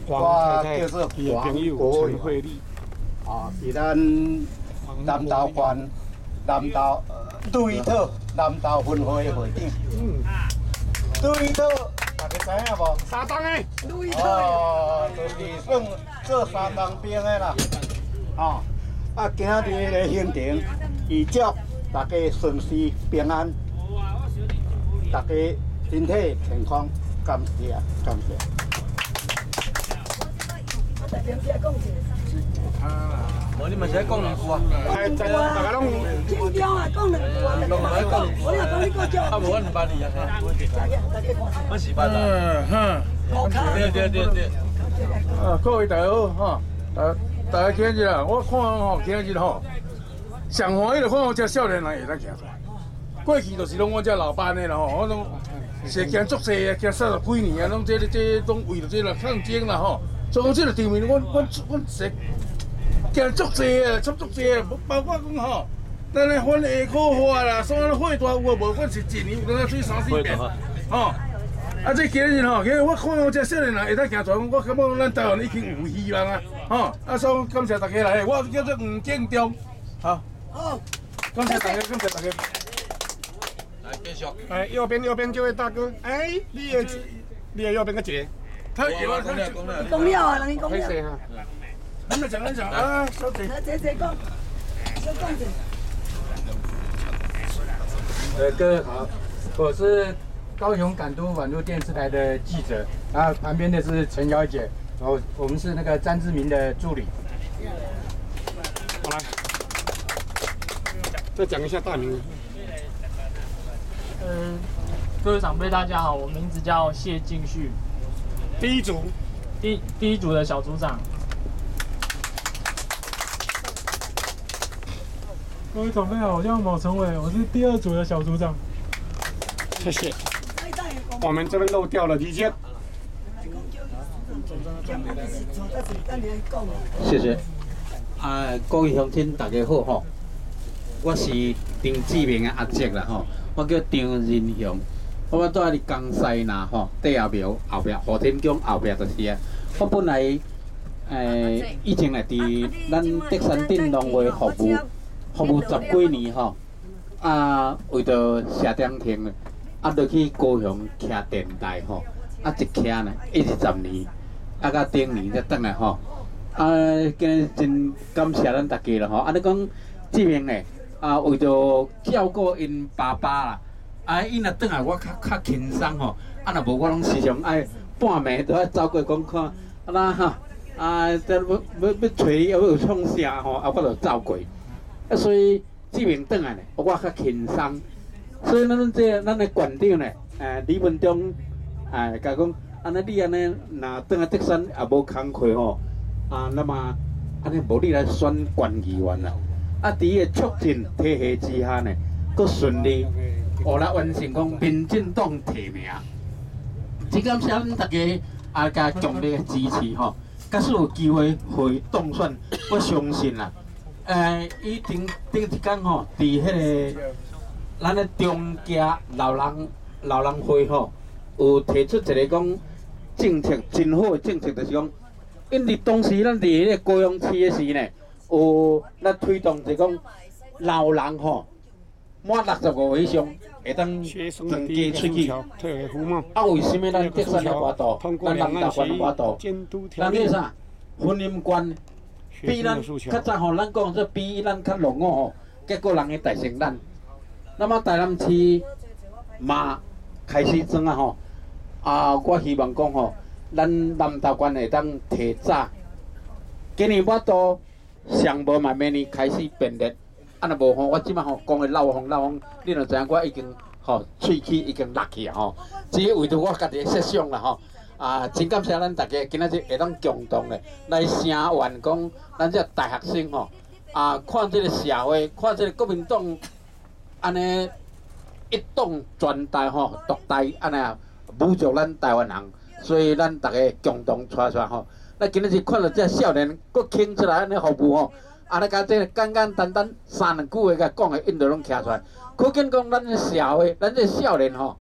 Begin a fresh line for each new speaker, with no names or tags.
我叫做黄国伟，是咱南投县南投对讨南投分会的会长。对讨，大家知影无？
沙当的。
对讨。就是算做三当兵的啦。今日的行程，预祝大家顺遂平安，大家身体健康，感谢感谢。
无你嘛是在讲两句啊？
大家拢
紧张啊，讲两句啊，我若讲你个叫，
啊无我200二啊，我400啊。对。
各位大家好哈，大家今日啊，我看吼今日吼，上欢喜就看我这少年人会当行出来。过去就是拢我这老班的啦吼，我拢是行足济啊，行30几年啊，拢这拢为了这啦抗争啦吼。所以讲这个场面，我是行足济啊，足济啊，包括讲吼，咱咧分下课花啦，所有会大有无无，我是一年有当吹3-4遍，吼。这今日吼，我看到这少年人会当行出来，我感觉咱台湾已经有希望啊，吼。所以感谢大家来，我叫做吴建中，好，感谢大家，感谢大家。
来继续。
右边这位大哥，你的右边个姐，他有啊，
讲了啊，人伊讲了。
啊，咱讲啊，小姐。
这讲，小讲者。
各位好，我是高雄港都网络电视台的记者，然后旁边的是陈小姐，然后我们是那个詹志明的助理。
好来，再讲一下大名。
各位长辈大家好，我名字叫谢敬旭，
第
一组的小组长。各位长辈好，我叫某成伟，我是第2组的小组长。
谢谢。我们这边漏掉了李健。
谢谢。各位乡亲大家好吼，我是张志明的阿叔啦吼，我叫张仁雄，我住伫江西呐吼，地下庙后壁昊天宫后壁就是啊。我本来以前来伫咱德山镇农会服务10几年吼，为着社点听落去高雄徛电台吼，一徛呢20年，到顶年才转来吼。今日真感谢咱大家啦吼，你讲志明呢，为着照顾因爸爸啦，伊若转来我较轻松吼，若无我拢时常爱半暝都爱走过讲看，这要找你要有创啥吼，我就走过。所以志明转来呢，我较轻松。所以咱的馆长呢，李文忠，甲讲，你安尼若转来德山也无工课吼，那么安尼无你来选县议员啦。伫伊的促进体系之下呢，佫顺利，来完成讲民进党提名。真感谢咱大家甲强烈的支持吼，假使有机会会当选，我相信啦。伊顶一天吼，伫迄个咱的中家老人会吼，有提出一个讲政策真好的政策，就是讲，因为当时咱伫迄个高雄市的时呢，有咱推动就是讲老人吼，满65岁以上会当增加出去。为什么咱德山的花道，咱南投县的花道，咱迄啥婚姻观？比咱较早吼，咱讲说比咱较落伍吼，结果人会大胜咱。那么台南市嘛开始装啊吼，我希望讲吼，咱南投县会当提早。今年我都上无嘛，明年开始编列。若无吼，我即摆吼讲的漏风，你就知影我已经吼喙齿已经落去啊吼。只是为着我家己的设想啦吼。真感谢咱大家今仔日会当共同的来声援讲咱这大学生吼，看这个社会，看这个国民党安尼一党专大吼，独大安尼侮辱咱台湾人，所以咱大家共同出吼。咱今仔日看到这少年，佫倾出来安尼服务吼，安尼甲这简简单单3、2句话甲讲的，因都拢徛出来，可见讲咱这社会，咱这少年吼。